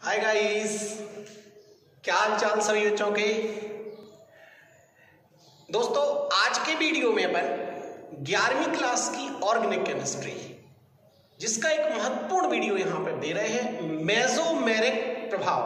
Hi guys, क्या हाल चाल सभी बच्चों के। दोस्तों, आज के वीडियो में अपन 11वीं क्लास की ऑर्गेनिक केमिस्ट्री, जिसका एक महत्वपूर्ण वीडियो यहां पर दे रहे हैं, मेसोमेरिक प्रभाव।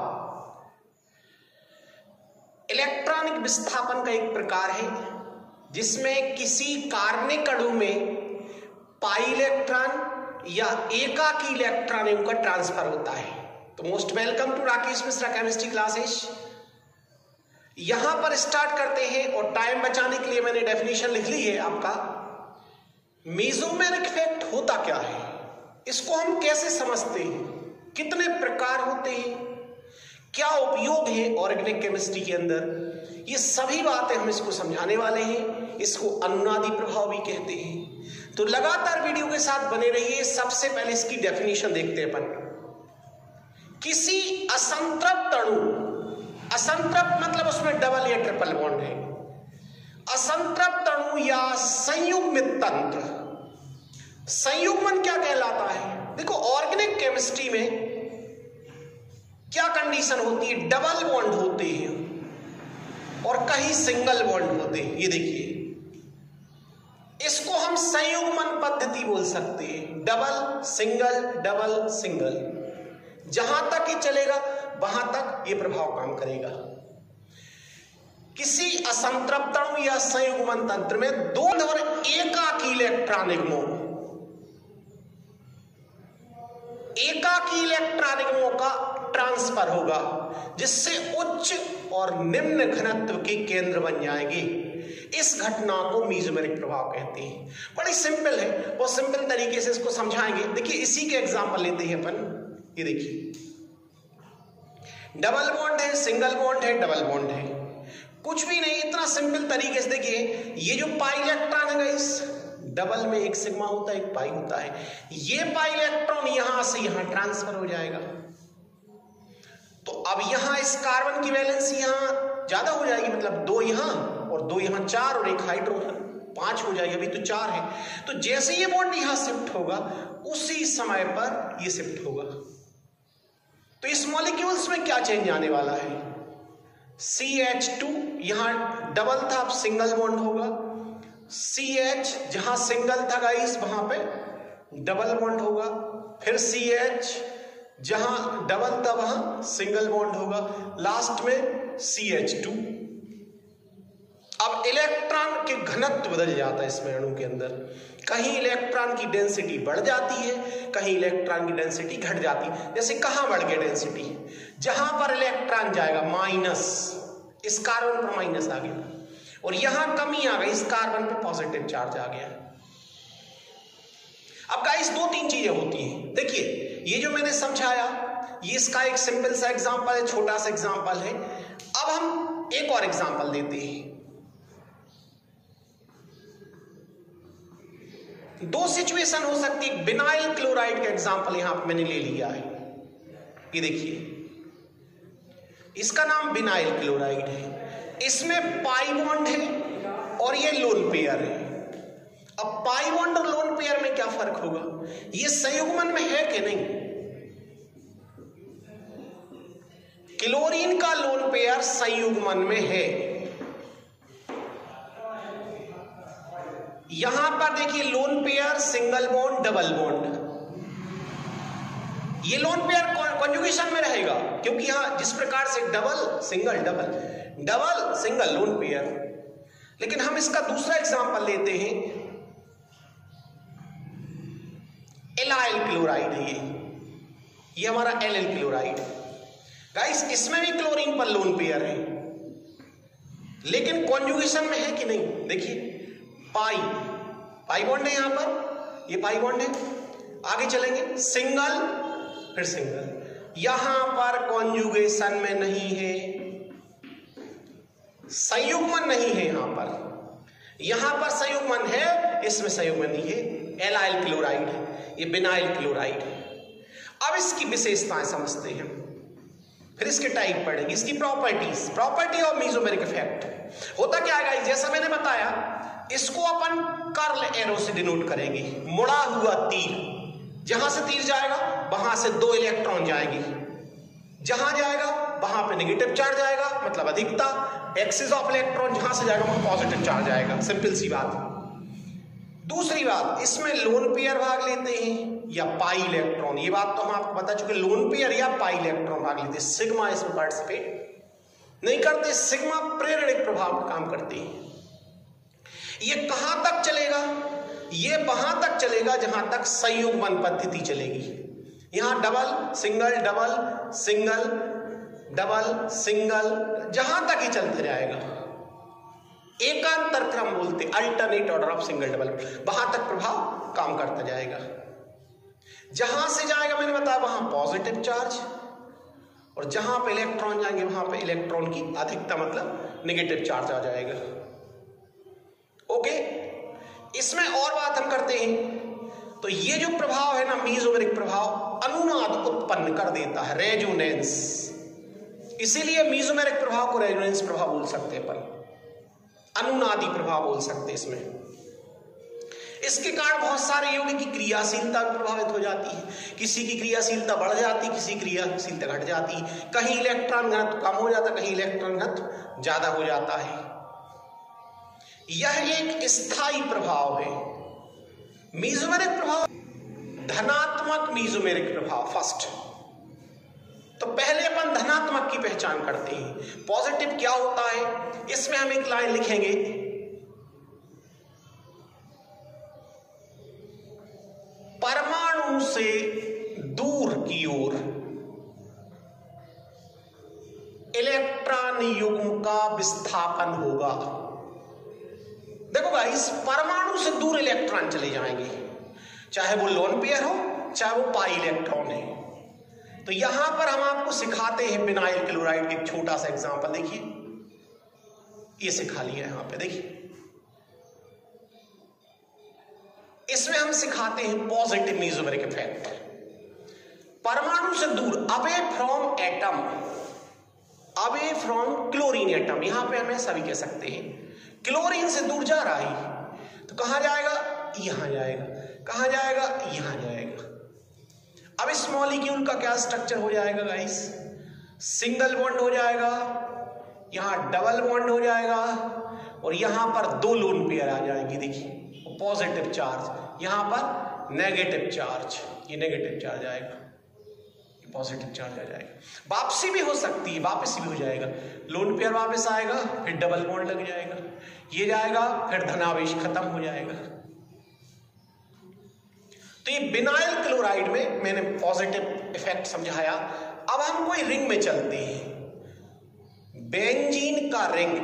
इलेक्ट्रॉनिक विस्थापन का एक प्रकार है जिसमें किसी कार्बनिक अणु में पाई इलेक्ट्रॉन या एकाकी इलेक्ट्रॉन का ट्रांसफर होता है। तो most welcome to Rakesh Mishra chemistry classes. यहां पर स्टार्ट करते हैं और टाइम बचाने के लिए मैंने डेफिनेशन लिख ली है आपका। मेसोमेरिक इफेक्ट होता क्या है, इसको हम कैसे समझते हैं, कितने प्रकार होते हैं, क्या उपयोग है ऑर्गेनिक केमिस्ट्री के अंदर, ये सभी बातें हम इसको समझाने वाले हैं। इसको अनुनादी प्रभाव भी कहते हैं। तो लगातार वीडियो के साथ बने रहिए। सबसे पहले इसकी डेफिनेशन देखते हैं अपन। किसी असंतृप्त अणु, असंतृप्त मतलब उसमें डबल या ट्रिपल बॉन्ड है, असंतृप्त अणु या संयुग्मित तंत्र। संयुग्मन क्या कहलाता है? देखो, ऑर्गेनिक केमिस्ट्री में क्या कंडीशन होती है, डबल बॉन्ड होते हैं और कहीं सिंगल बॉन्ड होते हैं। ये देखिए, इसको हम संयुग्मन पद्धति बोल सकते हैं। डबल सिंगल, डबल सिंगल, जहां तक ये चलेगा वहां तक ये प्रभाव काम करेगा। किसी असंतृप्त अणु या संयुग्मन तंत्र में दो और एकाकी इलेक्ट्रॉन युग्मों का ट्रांसफर होगा, जिससे उच्च और निम्न घनत्व के केंद्र बन जाएंगे। इस घटना को मेसोमेरिक प्रभाव कहते हैं। बड़ी सिंपल है, बहुत सिंपल तरीके से इसको समझाएंगे। देखिए, इसी के एग्जांपल लेते हैं अपन। ये देखिए, डबल बॉन्ड है, सिंगल बॉन्ड है, डबल बॉन्ड है, कुछ भी नहीं, इतना सिंपल तरीके से। देखिए, ये जो पाई इलेक्ट्रॉन है गाइस, डबल में एक सिग्मा होता है, एक पाई होता है। ये पाई इलेक्ट्रॉन यहां से यहां ट्रांसफर हो जाएगा। तो अब यहां इस कार्बन की वैलेंसी यहां ज्यादा हो जाएगी, मतलब 2 यहां और 2 यहां, 4 और एक हाइड्रोजन 5 हो जाएगी। अभी तो 4 है। तो जैसे ये बॉन्ड यहां शिफ्ट होगा, उसी समय पर ये शिफ्ट होगा। तो इस मॉलिक्यूल्स में क्या चेंज आने वाला है? CH2 यहां डबल था, अब सिंगल बॉन्ड होगा। CH जहां सिंगल था गाइस, वहां पे डबल बॉन्ड होगा। फिर CH जहां डबल था वहां सिंगल बॉन्ड होगा। लास्ट में CH2। अब इलेक्ट्रॉन के घनत्व बदल जाता है इसमें, अणु के अंदर। कहीं इलेक्ट्रॉन की डेंसिटी बढ़ जाती है, कहीं इलेक्ट्रॉन की डेंसिटी घट जाती है। जैसे कहां बढ़ गया डेंसिटी? जहां पर इलेक्ट्रॉन जाएगा माइनस, इस कार्बन पर माइनस आ गया, और यहां कमी आ गई, इस कार्बन पर पॉजिटिव चार्ज आ गया। अब गाइस 2-3 चीजें होती हैं। देखिए, ये जो मैंने समझाया, ये इसका एक सिंपल सा एग्जांपल है, छोटा सा एग्जांपल है। अब हम एक और एग्जांपल देते हैं। 2 सिचुएशन हो सकती है। विनाइल क्लोराइड का एग्जांपल यहां पर मैंने ले लिया है। ये देखिए, इसका नाम विनाइल क्लोराइड है। इसमें पाई बॉन्ड है और ये लोन पेयर है। अब पाई बॉन्ड और लोन पेयर में क्या फर्क होगा? ये संयुग्मन में है कि नहीं? क्लोरीन का लोन पेयर संयुग्मन में है। यहां पर देखिए, lone pair, single bond, double bond. ये लोन पेयर कॉन्जुगेशन में रहेगा, क्योंकि यहां जिस प्रकार से double single double double single lone pair. लेकिन हम इसका दूसरा एग्जांपल लेते हैं। एलाइल क्लोराइड है ये हमारा एल क्लोराइड। गाइस, इसमें भी क्लोरीन पर लोन पेयर है, लेकिन कॉन्जुगेशन में है कि नहीं? देखिए, पाई बॉन्ड है यहां पर, ये पाई बॉन्ड है। आगे चलेंगे, सिंगल, फिर सिंगल। यहां पर कॉन्जुगेशन में नहीं है, संयुग्मन नहीं है। यहां पर संयुग्मन है, इसमें संयुग्मन नहीं है। एलाइल क्लोराइड है, ये विनाइल क्लोराइड है। अब इसकी विशेषताएं समझते हैं, फिर इसके टाइप पढ़ेंगे, इसकी प्रॉपर्टी ऑफ मेसोमेरिक इफेक्ट। होता क्या है, जैसा मैंने बताया, इसको अपन कर्ल एरो से डिनोट करेंगे। मुड़ा हुआ तीर, जहां से तीर जाएगा वहां से 2 इलेक्ट्रॉन जाएंगे। जहां जाएगा वहां पे नेगेटिव चार्ज आएगा, मतलब अधिकता। एक्सिस ऑफ इलेक्ट्रॉन जहां से जाएगा वहां पॉजिटिव चार्ज आएगा। सिंपल सी बात। दूसरी बात, इसमें लोन पेयर भाग लेते हैं या पाई इलेक्ट्रॉन, ये बात तो हम आपको बता चुके। लोन पेयर या पाई इलेक्ट्रॉन भाग लेते हैं। सिग्मा इसमें पार्टिसिपेट नहीं करते। सिग्मा प्रेरणिक प्रभाव का काम करते हैं। ये कहां तक चलेगा? ये वहां तक चलेगा जहां तक संयुग्मन पद्धति चलेगी। यहां double single double single double single, जहां तक ही चलते जाएगा। एकांतर क्रम बोलते, alternate order of single double, वहां तक प्रभाव काम करता जाएगा। जहां से जाएगा मैंने बताया वहां पॉजिटिव चार्ज, और जहां पे इलेक्ट्रॉन जाएंगे वहां पे इलेक्ट्रॉन की अधिकता मतलब नेगेटिव चार्ज आ जाएगा। ओके, इसमें और बात हम करते हैं तो ये जो प्रभाव है ना, मीजोमेरिक प्रभाव अनुनाद उत्पन्न कर देता है, रेजोनेंस। इसीलिए मीजोमेरिक प्रभाव को रेजोनेंस प्रभाव बोल सकते हैं, अपन अनुनादी प्रभाव बोल सकते हैं इसमें। इसके कारण बहुत सारे यौगिक की क्रियाशीलता प्रभावित हो जाती है। किसी की क्रियाशीलता बढ़ जाती, किसी की क्रियाशीलता घट जाती। कहीं इलेक्ट्रॉन घनत्व कम हो जाता, कहीं इलेक्ट्रॉन घनत्व ज्यादा हो जाता है। यह एक स्थायी प्रभाव है। मीजोमेरिक प्रभाव, धनात्मक मीजोमेरिक प्रभाव फर्स्ट। तो पहले अपन धनात्मक की पहचान करते हैं। पॉजिटिव क्या होता है, इसमें हम एक लाइन लिखेंगे, परमाणु से दूर की ओर इलेक्ट्रॉन युग्म का विस्थापन होगा। देखो गाइस, परमाणु से दूर इलेक्ट्रॉन चले जाएंगे, चाहे वो लोन पेयर हो चाहे वो पाई इलेक्ट्रॉन है। तो यहां पर हम आपको सिखाते हैं विनाइल क्लोराइड के एक छोटा सा एग्जांपल। देखिए, ये सिखा लिया यहां पे। देखिए, इसमें हम सिखाते हैं पॉजिटिव मीजोमेरिक इफेक्ट। परमाणु से दूर, away from atom, away from chlorine atom, यहां पे हम ऐसा भी कह सकते हैं। क्लोरीन से दूर जा रहा है तो कहां जाएगा? यहां जाएगा। कहां जाएगा? यहां जाएगा। अब इस मॉलिक्यूल का क्या स्ट्रक्चर हो जाएगा गाइस? सिंगल बॉन्ड हो जाएगा, यहां डबल बॉन्ड हो जाएगा, और यहां पर दो लोन पेयर आ जाएंगी। देखिए, पॉजिटिव चार्ज, यहां पर नेगेटिव चार्ज, ये नेगेटिव चार्ज आएगा, पॉजिटिव चार्ज आ जाएगा। वापसी भी हो सकती है, वापसी भी हो जाएगा। लोन पेयर वापस आएगा, फिर डबल बॉन्ड लग जाएगा, ये जाएगा, फिर धनावेश खत्म हो जाएगा। तो ये विनाइल क्लोराइड में मैंने पॉजिटिव इफेक्ट समझाया। अब हम कोई रिंग में चलते हैं। बेंजीन का रिंग,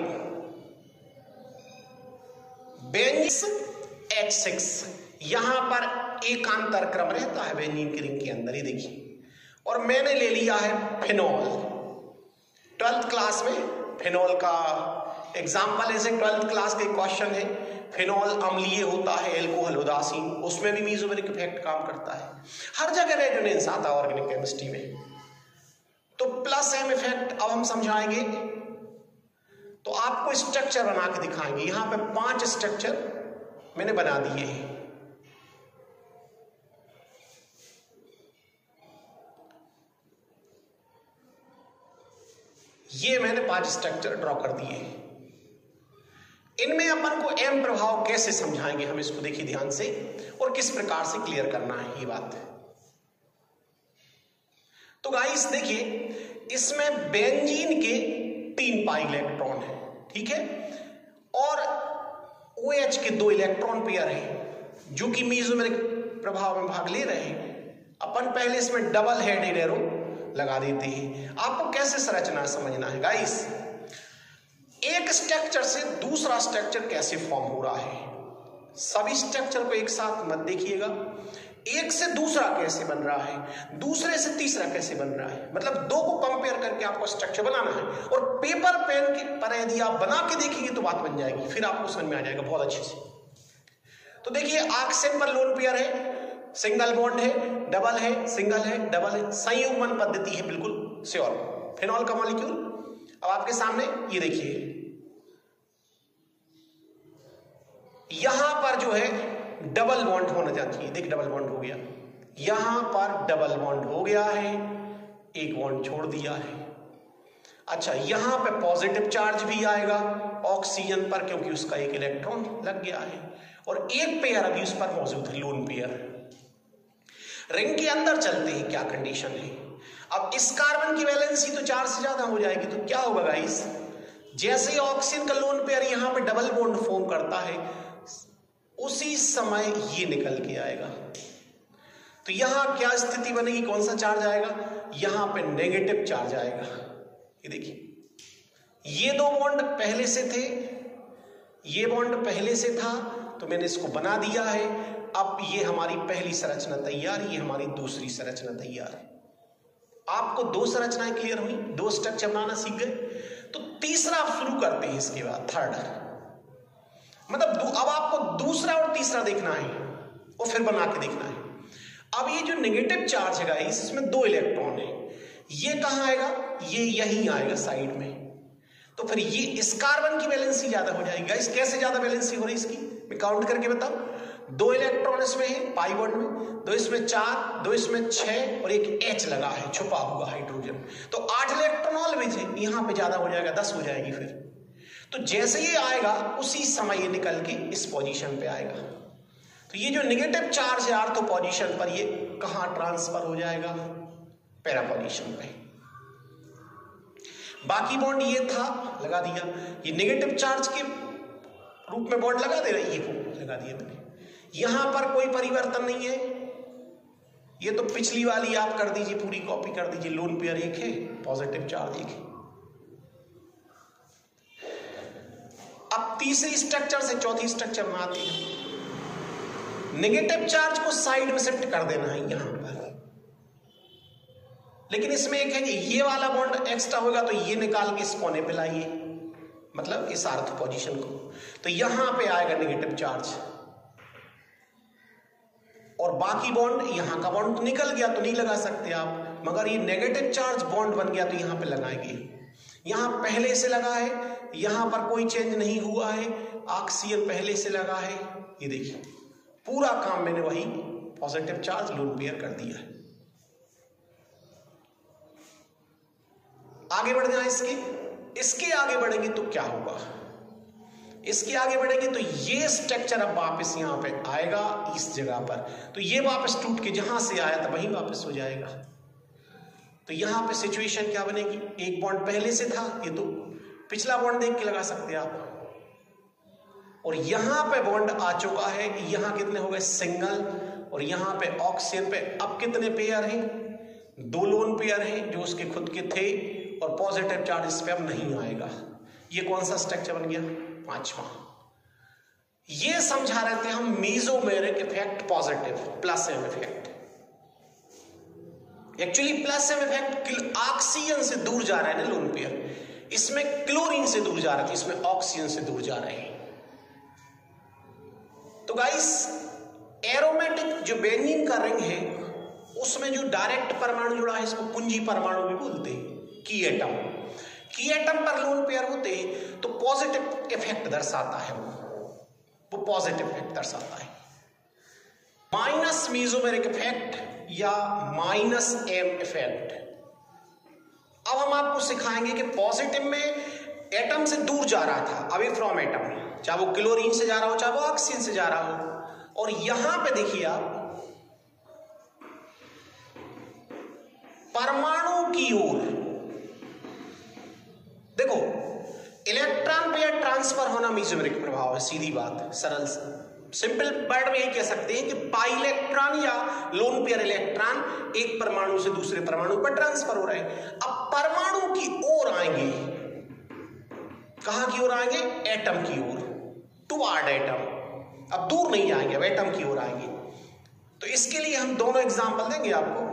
बेंजीन H6, यहां पर एकांतर क्रम रहता है बेंजीन की रिंग के अंदर, ये देखिए। और मैंने ले लिया है फिनॉल। 12th क्लास में फिनॉल का एग्जाम्पल ऐसे 12th क्लास के क्वेश्चन है। फिनॉल अम्लीय होता है, एल्कोहल उदासीन, उसमें भी मीजोमेरिक इफेक्ट काम करता है। हर जगह रेजोनेंस आता है ऑर्गेनिक केमिस्ट्री में। तो प्लस एम इफेक्ट अब हम समझाएंगे। तो आपको स्ट्रक्चर बना के दिखाएंगे। यहां पे 5 स्ट्रक्चर मैंने बना दिए हैं। ये मैंने 5 स्ट्रक्चर ड्रॉ कर दिए हैं। इनमें अपन को एम प्रभाव कैसे समझाएंगे हम, इसको देखिए ध्यान से, और किस प्रकार से क्लियर करना है ये बात। तो गाइस देखिए, इसमें बेंजीन के 3 पाई इलेक्ट्रॉन है, ठीक है, और OH के 2 इलेक्ट्रॉन पेयर हैं जो कि मीजोमेरिक प्रभाव में भाग ले रहे हैं। अपन पहले इसमें डबल हेडेड एरो लगा देते हैं। आपको कैसे संरचना समझना है गाइस। एक स्ट्रक्चर से दूसरा स्ट्रक्चर कैसे फॉर्म हो रहा है, सभी स्ट्रक्चर को एक साथ मत देखिएगा। एक से दूसरा कैसे बन रहा है, दूसरे से तीसरा कैसे बन रहा है, मतलब 2 को कंपेयर करके आपको स्ट्रक्चर बनाना है। और पेपर पेन की पर यदि आप बना के देखेंगे तो बात बन जाएगी, फिर आपको समझ में आ जाएगा बहुत अच्छे से। तो देखिए, ऑक्सीजन पर लोन पेयर है, सिंगल बॉन्ड है, डबल है, सिंगल है, डबल है, संयुग्मन पद्धति है, बिल्कुल श्योर। फिनॉल का मॉलिक्यूल अब आपके सामने, ये देखिए, यहां पर जो है डबल बॉन्ड होना चाहिए। देख, डबल बॉन्ड हो गया, यहां पर डबल बॉन्ड हो गया है, एक बॉन्ड छोड़ दिया है। अच्छा, यहां पे पॉजिटिव चार्ज भी आएगा ऑक्सीजन पर, क्योंकि उसका एक इलेक्ट्रॉन लग गया है और एक पेयर अभी उस पर मौजूद है, लोन पेयर। रिंग के अंदर चलते हैं, क्या कंडीशन है। अब इस कार्बन की वैलेंसी तो 4 से ज्यादा हो जाएगी, तो क्या होगा गाइस, जैसे ही ऑक्सीजन का लोन पेयर यहां पे डबल बॉन्ड फॉर्म करता है, उसी समय ये निकल के आएगा। तो यहां क्या स्थिति बनेगी, कौन सा चार्ज आएगा, यहां पे नेगेटिव चार्ज आएगा। ये देखिए, ये दो बॉन्ड पहले से थे, ये बॉन्ड पहले से था, तो मैंने इसको बना दिया है। अब ये हमारी पहली संरचना तैयार, ये हमारी दूसरी संरचना तैयार है। आपको 2 संरचनाएं क्लियर हुई, 2 स्ट्रक्चर बनाना सीख गए। तो तीसरा आप शुरू करते हैं, इसके बाद थर्ड, मतलब अब आपको दूसरा और तीसरा देखना है और फिर बना के देखना है। अब ये जो नेगेटिव चार्ज है गाइस, इसमें 2 इलेक्ट्रॉन है, ये कहां आएगा, ये यहीं आएगा साइड में। तो फिर ये इस कार्बन की वैलेंसी ज्यादा हो जाएगी गाइस। कैसे ज्यादा वैलेंसी हो रही इसकी, मैं काउंट करके बताऊं। 2 इलेक्ट्रॉन इसमें है पाई बॉन्ड में, 2 इसमें 4, 2 इसमें 6 और एक H लगा है छुपा हुआ हाइड्रोजन, तो 8 इलेक्ट्रॉन ऑलवेज है। यहां पे ज्यादा हो जाएगा, 10 हो जाएगी फिर। तो जैसे ये आएगा उसी समय ये निकल के इस पोजीशन पे आएगा। तो ये जो नेगेटिव चार्ज है आर्थो पोजीशन पर, ये कहां ट्रांसफर हो जाएगा, पैरा पोजीशन पे। बाकी बॉन्ड ये था, लगा दिया, ये नेगेटिव चार्ज के रूप में बॉन्ड लगा दे रही है, ये लगा दिया मैंने। यहां पर कोई परिवर्तन नहीं है, ये तो पिछली वाली आप कर दीजिए, पूरी कॉपी कर दीजिए। लोन पेयर एक है, पॉजिटिव चार्ज एक है। अब तीसरी स्ट्रक्चर से चौथी स्ट्रक्चर बनाते हैं। नेगेटिव चार्ज को साइड में शिफ्ट कर देना है यहां पर, लेकिन इसमें एक है कि ये वाला बॉन्ड एक्स्ट्रा होगा, तो ये निकाल के इस कोने पे लाइए, मतलब इस आर्थो पोजीशन को। तो यहां पे आएगा नेगेटिव चार्ज, और बाकी बॉन्ड, यहां का बॉन्ड तो निकल गया तो नहीं लगा सकते आप, मगर ये नेगेटिव चार्ज बॉन्ड बन गया तो यहां पे लगाएंगे। यहां पहले से लगा है, यहां पर कोई चेंज नहीं हुआ है, ऑक्सीजन पहले से लगा है। ये देखिए, पूरा काम मैंने वही पॉजिटिव चार्ज लोन पेयर कर दिया है। आगे बढ़ जाए, इसके आगे बढ़ेंगे तो क्या होगा, इसके आगे बढ़ेंगे तो ये स्ट्रक्चर अब वापस यहां पे आएगा इस जगह पर, तो ये वापस टूट के जहां से आया था वहीं वापस हो जाएगा। तो यहां पे सिचुएशन क्या बनेगी, एक बॉन्ड पहले से था, ये तो पिछला बॉन्ड देख के लगा सकते हैं आप, और यहां पे बॉन्ड आ चुका है, यहां कितने हो गए, सिंगल, और यहां पे ऑक्सीजन पे अब कितने पेयर हैं, 2 लोन पेयर हैं जो उसके खुद के थे, और पॉजिटिव चार्ज इस पे अब नहीं आएगा। ये कौन सा स्ट्रक्चर बन गया, 5वां। ये समझा रहे थे हम mesomeric effect, positive plus M effect. Actually plus M effect oxygen से दूर जा रहे हैं लोन पेयर, इसमें क्लोरीन से दूर जा रहे थे, इसमें ऑक्सीजन से दूर जा रहे हैं। तो गाइस, एरोमेटिक जो बेंजीन का रिंग है, उसमें जो डायरेक्ट परमाणु जुड़ा है, इसको कुंजी परमाणु भी बोलते हैं, की एटम। की एटम पर लोन पेयर होते हैं तो पॉजिटिव इफेक्ट दर्शाता है, वो पॉजिटिव इफेक्ट दर्शाता है। माइनस मेसोमेरिक इफेक्ट या माइनस एम इफेक्ट। अब हम आपको सिखाएंगे कि पॉजिटिव में एटम से दूर जा रहा था, अवे फ्रॉम एटम, चाहे वो क्लोरीन से जा रहा हो, चाहे वो ऑक्सीजन से जा रहा हो, और यहां पे देखिए आप परमाणु की ओर देखो, इलेक्ट्रॉन पेयर ट्रांसफर होना मेसोमेरिक प्रभाव है, सीधी बात, सरल सिंपल वर्ड में यही कह सकते हैं कि पाई इलेक्ट्रॉन या लोन पेयर इलेक्ट्रॉन एक परमाणु से दूसरे परमाणु पर ट्रांसफर हो रहे हैं। अब परमाणु की ओर आएंगे, कहां की ओर आएंगे, एटम की ओर, टुवर्ड एटम। अब दूर नहीं जाएंगे, अब एटम की ओर आएंगे। तो इसके लिए हम दोनों एग्जांपल देंगे आपको।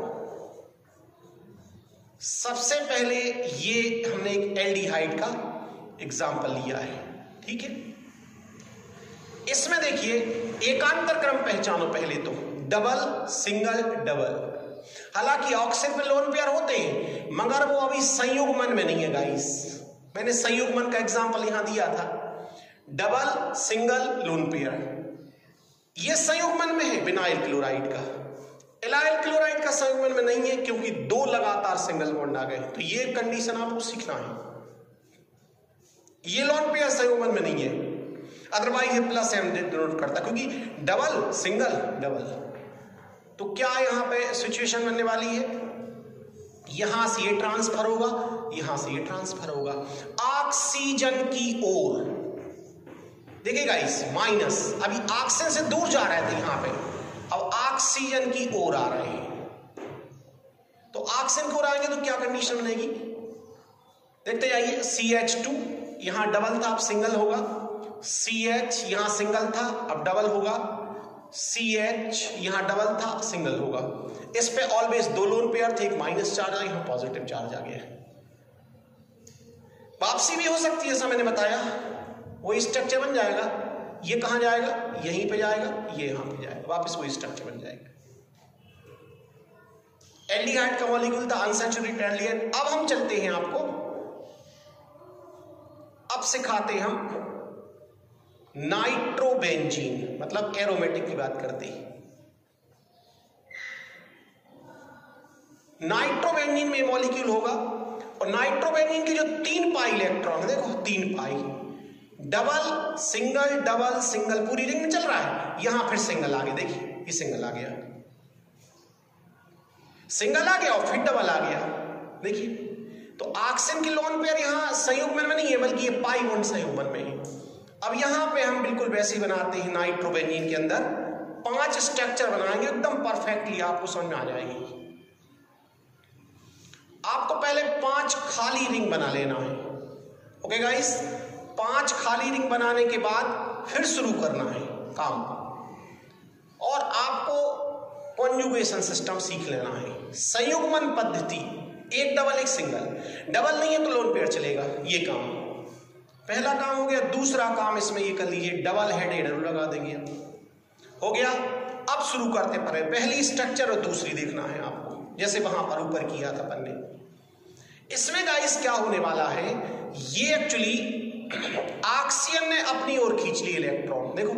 सबसे पहले ये हमने एक एल्डिहाइड का एग्जाम्पल लिया है, ठीक है। इसमें देखिए एकांतर क्रम पहचानो पहले तो, डबल, सिंगल, डबल। हालांकि ऑक्सीजन पे लोन पेयर होते हैं, मगर वो अभी संयुग्मन में नहीं है गाइस। मैंने संयुग्मन का एग्जाम्पल यहां दिया था, डबल, सिंगल, लोन पेयर। ये संयुग्मन में है विनाइल क्लोराइड का, एलाइल क्लोराइड का संयुग्मन में नहीं है क्योंकि 2 लगातार सिंगल बॉन्ड आ गए, तो ये कंडीशन आपको सीखना है। ये लोन पेयर संयुग्मन में नहीं है, अदरवाइज ये प्लस एम डिनोट करता, क्योंकि डबल सिंगल डबल। तो क्या यहां पे सिचुएशन बनने वाली है, यहां से ये ट्रांसफर होगा, यहां से ये ट्रांसफर होगा ऑक्सीजन की ओर। देखिए गाइस माइनस, अभी ऑक्सीजन से दूर जा रहे थे यहां पे, अब ऑक्सीजन की ओर आ रहे हैं। तो ऑक्सीजन की ओर आएंगे तो क्या कंडीशन बनेगी, देखते जाइए। CH2 यहां डबल था, अब सिंगल होगा। CH यहां सिंगल था, अब डबल होगा। CH यहां डबल था, सिंगल होगा। इस पे ऑलवेज 2 लोन पेयर थे, एक माइनस चार्ज आ, यहां पॉजिटिव चार्ज आ गया। वापसी भी हो सकती है, ऐसा मैंने बताया, वही स्ट्रक्चर बन जाएगा। ये कहां जाएगा, यहीं पे जाएगा, ये यहां पे जाएगा, वापस वही स्ट्रक्चर बन जाएगा। एल्डिहाइड का मॉलिक्यूल था अनसैचुरेटेड एल्डिहाइड। अब हम चलते हैं, आपको अब सिखाते हैं हम नाइट्रोबेंजीन, मतलब एरोमेटिक की बात करते हैं। नाइट्रोबेंजीन में मॉलिक्यूल होगा, और नाइट्रोबेंजीन के जो 3 पाई इलेक्ट्रॉन, देखो 3 पाई, डबल सिंगल पूरी रिंग में चल रहा है। यहां फिर सिंगल आ गया, देखिए ये सिंगल आ गया, सिंगल आ गया और फिर डबल आ गया, देखिए। तो ऑक्सीजन की लोन पेयर यहां संयुग्मन में नहीं है, बल्कि ये पाई बॉन्ड संयुग्मन में है। अब यहां पे हम बिल्कुल वैसे ही बनाते हैं, नाइट्रोबेंजीन के अंदर 5 स्ट्रक्चर बनाएंगे, एकदम परफेक्टली आपको समझ में आ जाएगी। आपको पहले 5 खाली रिंग बना लेना है, ओके गाइस। 5 खाली रिंग बनाने के बाद फिर शुरू करना है काम, और आपको कॉन्जुगेशन सिस्टम सीख लेना है। संयुग्मन पद्धति, एक डबल एक सिंगल, डबल नहीं है तो लोन पेयर चलेगा, ये काम पहला काम हो गया। दूसरा काम इसमें ये कर लीजिए, डबल हेड एरो लगा देंगे, हो गया। अब शुरू करते पर पहली स्ट्रक्चर और दूसरी देखना है आपको, जैसे वहां पर ऊपर किया था अपन ने। इसमें गाइस क्या होने वाला है, ये एक्चुअली ऑक्सीजन ने अपनी ओर खींच ली इलेक्ट्रॉन, देखो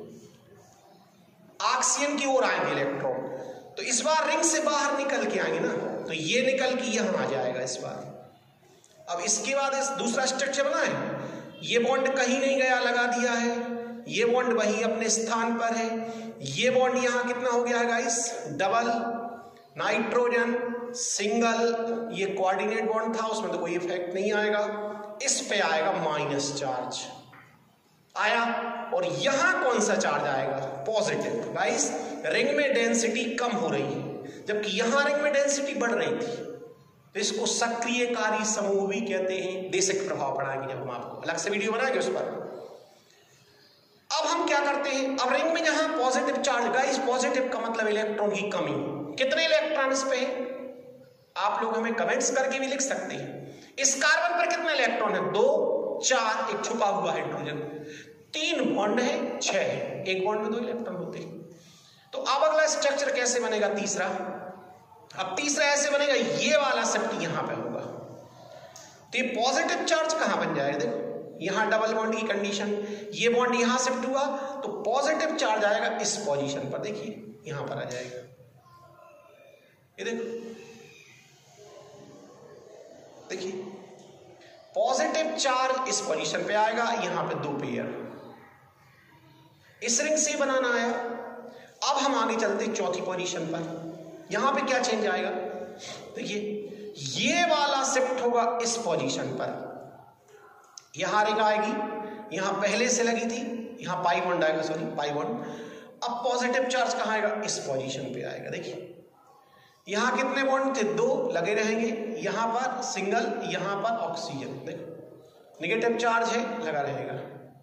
ऑक्सीजन की ओर आएंगे इलेक्ट्रॉन, तो इस बार रिंग से बाहर निकल के आएंगे ना, तो ये निकल के यहां आ जाएगा इस बार। अब इसके बाद इस दूसरा स्ट्रक्चर बना है, ये बॉन्ड कहीं नहीं गया, लगा दिया है, ये बॉन्ड वही अपने स्थान पर है। ये बॉन्ड यहां कितना हो गया है गाइस, डबल, नाइट्रोजन सिंगल, ये कोऑर्डिनेट बॉन्ड था, उसमें तो कोई इफेक्ट नहीं आएगा। इस पे आएगा माइनस चार्ज आया, और यहां कौन सा चार्ज आएगा, पॉजिटिव। गाइस रिंग में डेंसिटी कम हो रही है, जबकि यहां रिंग में डेंसिटी बढ़ रही थी, तो इसको सक्रियकारी समूह भी कहते हैं। बेसिक प्रभाव पढ़ाएंगे जब हम आपको, अलग से वीडियो बनाएंगे उस पर। अब हम क्या करते हैं, अब रिंग में जहां पॉजिटिव चार्ज, गाइस पॉजिटिव का मतलब इलेक्ट्रॉन की कमी, कितने इलेक्ट्रॉन इस पे है, आप लोग हमें कमेंट्स करके भी लिख सकते हैं। इस कार्बन पर कितने इलेक्ट्रॉन है, 2 4, एक छुपा हुआ हाइड्रोजन, 3 बॉन्ड है, 6 है, एक बॉन्ड में 2 इलेक्ट्रॉन होते हैं। तो अब अगला स्ट्रक्चर कैसे बनेगा, तीसरा। अब तीसरा ऐसे बनेगा, ये वाला शिफ्ट यहां पे होगा, तो ये पॉजिटिव चार्ज कहां बन जाएगा, देखो यहां डबल बॉन्ड की कंडीशन, ये बॉन्ड यहां शिफ्ट हुआ तो पॉजिटिव चार्ज आएगा इस पोजीशन पर, देखिए यहां पर आ जाएगा, ये देखो, देखिए पॉजिटिव चार्ज इस पोजीशन पे आएगा, यहां पे 2 पेयर, इस रिंग से बनाना आया। अब हम आगे चलते चौथी पोजीशन पर, यहां पे क्या चेंज आएगा, देखिए ये वाला शिफ्ट होगा इस पोजीशन पर, यहां रिंग आएगी, यहां पहले से लगी थी, यहां पाई बॉन्ड आएगा, सॉरी पाई बॉन्ड। अब पॉजिटिव चार्ज कहां आएगा, इस पोजीशन पे आएगा, देखिए यहां कितने बॉन्ड थे, 2 लगे रहेंगे, यहां पर सिंगल, यहां पर ऑक्सीजन, देखो नेगेटिव चार्ज है, लगा रहेगा।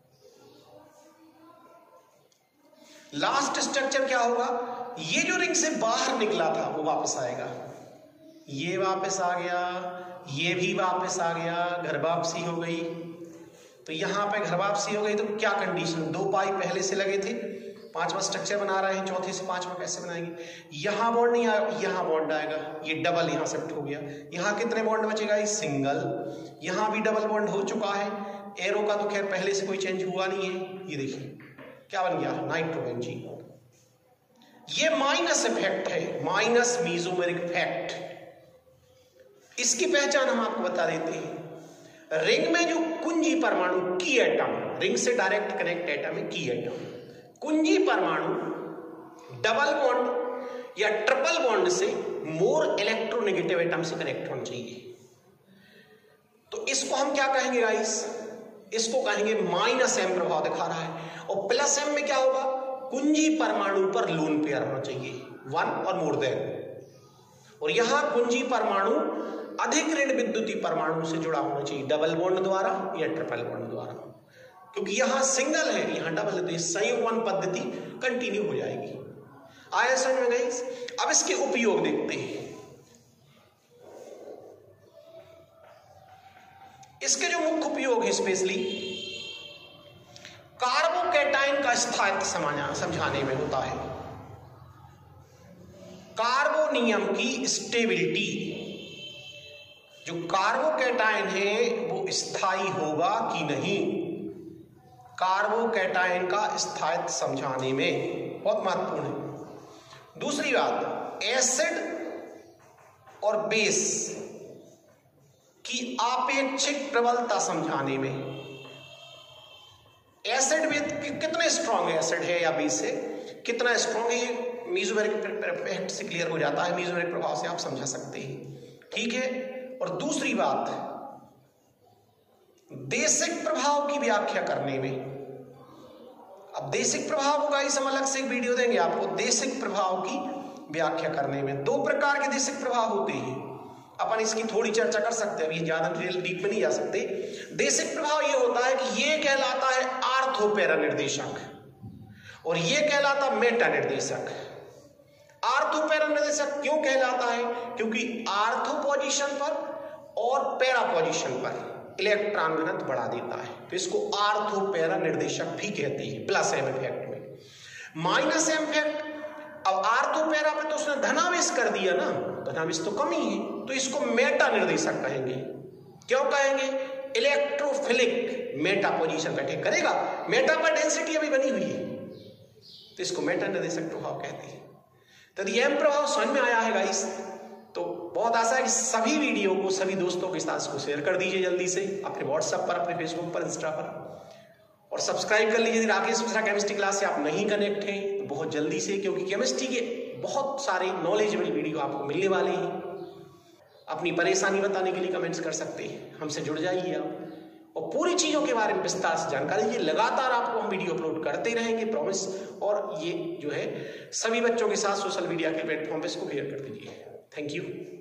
लास्ट स्ट्रक्चर क्या होगा, ये जो रिंग से बाहर निकला था वो वापस आएगा, ये वापस आ गया, ये भी वापस आ गया, घर वापसी हो गई। तो यहां पे घर वापसी हो गई, तो क्या कंडीशन, 2 पाई पहले से लगे थे, 5वां स्ट्रक्चर बना रहे हैं, चौथे से 5वां कैसे बनाएंगे, यहां बॉन्ड नहीं आएगा, यहां बॉन्ड आएगा, ये डबल यहां शिफ्ट हो गया, यहां कितने बॉन्ड बचेगा, ये सिंगल, यहां भी डबल बॉन्ड हो चुका है, एरो का तो खैर पहले से कोई चेंज हुआ नहीं है, ये देखिए क्या बन गया, नाइट्रोबेंजीन। ये माइनस इफेक्ट है, माइनस मेसोमेरिक इफेक्ट। इसकी पहचान हम आपको बता देते हैं। रिंग में जो कुंजी परमाणु की एटम, रिंग से डायरेक्ट कनेक्ट एटम है की एटम, कुंजी परमाणु डबल बॉन्ड या ट्रिपल बॉन्ड से मोर इलेक्ट्रोनेगेटिव एटम से कनेक्ट होना चाहिए। तो इसको हम क्या कहेंगे गाइस? इसको कहेंगे माइनस एम प्रभाव दिखा रहा है। और प्लस एम में क्या होगा? कुंजी परमाणु पर लोन पेयर होना चाहिए, वन और मोर देन। और यहां कुंजी परमाणु अधिक ऋण विद्युतीय परमाणु से जुड़ा होना चाहिए, डबल बॉन्ड द्वारा या ट्रिपल बॉन्ड द्वारा। क्योंकि यहां सिंगल है, यहां डबल है, तो संयुग्मन पद्धति कंटिन्यू हो जाएगी। आया समझ में गाइस? अब इसके उपयोग देखते हैं। इसके जो मुख्य उपयोग है, स्पेशली कार्बोकैटायन का स्थायित्व समझाने में होता है। कार्बोनियम की स्टेबिलिटी, जो कार्बोकैटायन है वो स्थायी होगा कि नहीं, कार्बोकैटायन का स्थायित्व समझाने में बहुत महत्वपूर्ण है। दूसरी बात, एसिड और बेस की आपेक्षिक प्रबलता समझाने में। एसिड भी कितने स्ट्रांग है, एसिड है या बेस है, कितना स्ट्रांग है, मेसोमेरिक इफेक्ट से क्लियर हो जाता है, मेसोमेरिक प्रभाव से आप समझा सकते हैं। ठीक है। और दूसरी बात, देशिक प्रभाव की व्याख्या करने में। अब देशिक प्रभाव होगा, इस हम अलग से एक वीडियो देंगे आपको। देशिक प्रभाव की व्याख्या करने में दो प्रकार के देशिक प्रभाव होते हैं, अपन इसकी थोड़ी चर्चा कर सकते हैं, अभी ज्यादा डीप में नहीं जा सकते। देशिक प्रभाव ये होता है कि ये कहलाता है आर्थोपैरा निर्देशक और ये कहलाता मेटा निर्देशक। आर्थोपैरा निर्देशक क्यों कहलाता है? क्योंकि आर्थो पोजीशन पर और पैरा पोजीशन पर इलेक्ट्रॉन घनत्व बढ़ा देता है, तो इसको आर्थोपैरा निर्देशक भी कहते हैं। प्लस एम इफेक्ट में माइनस एम इफेक्ट। अब आर्थोपैरा पे तो उसने धनावेश कर दिया ना, धनावेश तो कम ही है, तो इसको मेटा निर्देशक कहेंगे। क्यों कहेंगे? इलेक्ट्रोफिलिक मेटा पोजीशन पे अटैक करेगा, मेटा पर डेंसिटी अभी बनी हुई है, तो इसको मेटा निर्देशक प्रभाव कहते हैं। तो ये एम प्रभाव समझ में आया है गाइस? तो बहुत आशा है कि सभी वीडियो को सभी दोस्तों के साथ इसको शेयर कर दीजिए जल्दी से, अपने व्हाट्सएप पर, अपने फेसबुक पर, इंस्टा पर, और सब्सक्राइब कर लीजिए। राकेश मिश्रा केमिस्ट्री क्लास से आप नहीं कनेक्ट हैं तो बहुत जल्दी से, क्योंकि केमिस्ट्री के बहुत सारे नॉलेजेबल वीडियो आपको मिलने वाले हैं। अपनी परेशानी बताने के लिए कमेंट्स कर सकते हैं, हमसे जुड़ जाइए आप और पूरी चीजों के बारे में विस्तार से जानकारी लीजिए। लगातार आपको हम वीडियो अपलोड करते रहेंगे, प्रॉमिस। और ये जो है सभी बच्चों के साथ सोशल मीडिया के प्लेटफॉर्म पे इसको शेयर कर दीजिए। Thank you.